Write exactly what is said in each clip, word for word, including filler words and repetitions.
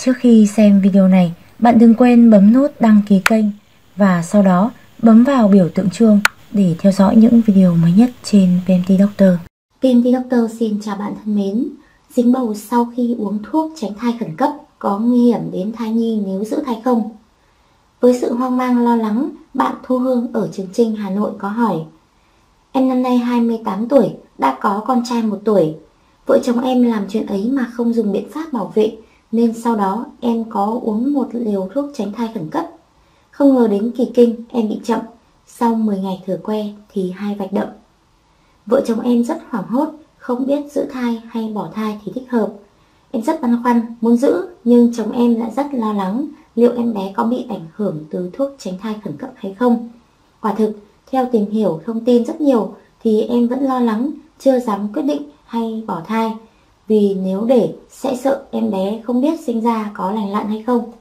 Trước khi xem video này, bạn đừng quên bấm nút đăng ký kênh và sau đó bấm vào biểu tượng chuông để theo dõi những video mới nhất trên pê em tê Doctor. pê em tê Doctor xin chào bạn thân mến. Dính bầu sau khi uống thuốc tránh thai khẩn cấp có nguy hiểm đến thai nhi nếu giữ thai không? Với sự hoang mang lo lắng, bạn Thu Hương ở Trường Chinh, Hà Nội có hỏi: Em năm nay hai mươi tám tuổi, đã có con trai một tuổi. Vợ chồng em làm chuyện ấy mà không dùng biện pháp bảo vệ, nên sau đó em có uống một liều thuốc tránh thai khẩn cấp. Không ngờ đến kỳ kinh em bị chậm, sau mười ngày thử que thì hai vạch đậm. Vợ chồng em rất hoảng hốt, không biết giữ thai hay bỏ thai thì thích hợp. Em rất băn khoăn, muốn giữ, nhưng chồng em lại rất lo lắng liệu em bé có bị ảnh hưởng từ thuốc tránh thai khẩn cấp hay không. Quả thực, theo tìm hiểu thông tin rất nhiều thì em vẫn lo lắng, chưa dám quyết định hay bỏ thai, vì nếu để sẽ sợ em bé không biết sinh ra có lành lặn hay không.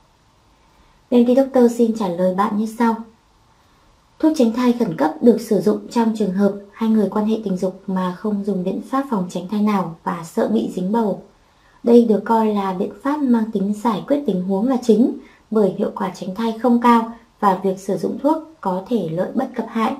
pê em tê Doctor xin trả lời bạn như sau. Thuốc tránh thai khẩn cấp được sử dụng trong trường hợp hai người quan hệ tình dục mà không dùng biện pháp phòng tránh thai nào và sợ bị dính bầu. Đây được coi là biện pháp mang tính giải quyết tình huống là chính, bởi hiệu quả tránh thai không cao và việc sử dụng thuốc có thể lợi bất cập hại.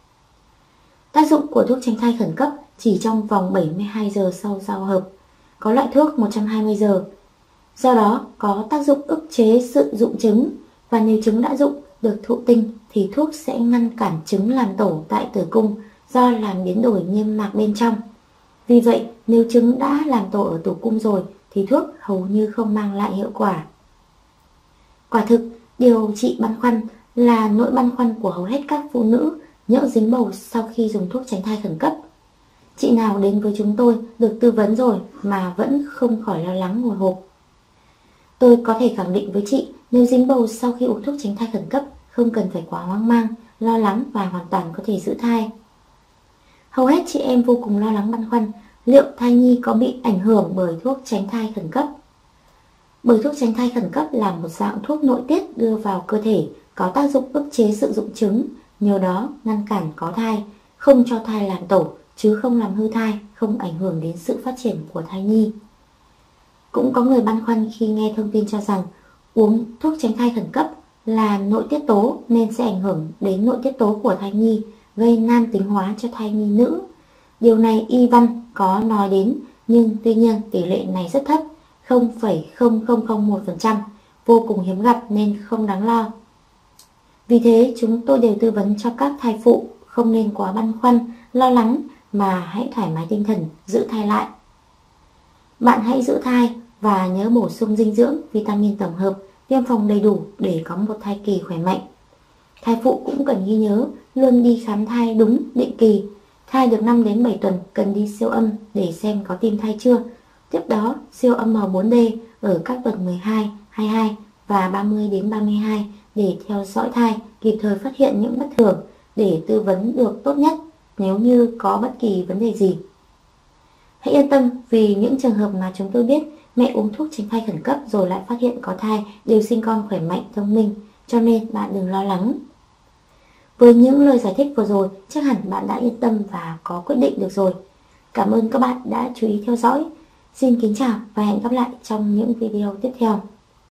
Tác dụng của thuốc tránh thai khẩn cấp chỉ trong vòng bảy mươi hai giờ sau giao hợp, có loại thuốc một trăm hai mươi giờ. Do đó có tác dụng ức chế sự dụng trứng, và nếu trứng đã dụng được thụ tinh thì thuốc sẽ ngăn cản trứng làm tổ tại tử cung do làm biến đổi niêm mạc bên trong. Vì vậy, nếu trứng đã làm tổ ở tử cung rồi thì thuốc hầu như không mang lại hiệu quả. Quả thực, điều chị băn khoăn là nỗi băn khoăn của hầu hết các phụ nữ nhỡ dính bầu sau khi dùng thuốc tránh thai khẩn cấp. Chị nào đến với chúng tôi được tư vấn rồi mà vẫn không khỏi lo lắng hồi hộp. Tôi có thể khẳng định với chị, nếu dính bầu sau khi uống thuốc tránh thai khẩn cấp, không cần phải quá hoang mang, lo lắng và hoàn toàn có thể giữ thai. Hầu hết chị em vô cùng lo lắng băn khoăn liệu thai nhi có bị ảnh hưởng bởi thuốc tránh thai khẩn cấp. Bởi thuốc tránh thai khẩn cấp là một dạng thuốc nội tiết đưa vào cơ thể, có tác dụng ức chế sự dụng trứng, nhờ đó ngăn cản có thai, không cho thai làm tổ, chứ không làm hư thai, không ảnh hưởng đến sự phát triển của thai nhi. Cũng có người băn khoăn khi nghe thông tin cho rằng uống thuốc tránh thai khẩn cấp là nội tiết tố nên sẽ ảnh hưởng đến nội tiết tố của thai nhi, gây nam tính hóa cho thai nhi nữ. Điều này y văn có nói đến, nhưng tuy nhiên tỷ lệ này rất thấp, không phẩy không không không một phần trăm, vô cùng hiếm gặp nên không đáng lo. Vì thế chúng tôi đều tư vấn cho các thai phụ không nên quá băn khoăn, lo lắng, mà hãy thoải mái tinh thần, giữ thai lại. Bạn hãy giữ thai và nhớ bổ sung dinh dưỡng, vitamin tổng hợp, tiêm phòng đầy đủ để có một thai kỳ khỏe mạnh. Thai phụ cũng cần ghi nhớ luôn đi khám thai đúng, định kỳ. Thai được năm đến bảy tuần cần đi siêu âm để xem có tim thai chưa. Tiếp đó siêu âm M bốn D ở các tuần mười hai, hai mươi hai và ba mươi đến ba mươi hai để theo dõi thai, kịp thời phát hiện những bất thường để tư vấn được tốt nhất nếu như có bất kỳ vấn đề gì. Hãy yên tâm, vì những trường hợp mà chúng tôi biết mẹ uống thuốc tránh thai khẩn cấp rồi lại phát hiện có thai đều sinh con khỏe mạnh, thông minh, cho nên bạn đừng lo lắng. Với những lời giải thích vừa rồi, chắc hẳn bạn đã yên tâm và có quyết định được rồi. Cảm ơn các bạn đã chú ý theo dõi. Xin kính chào và hẹn gặp lại trong những video tiếp theo.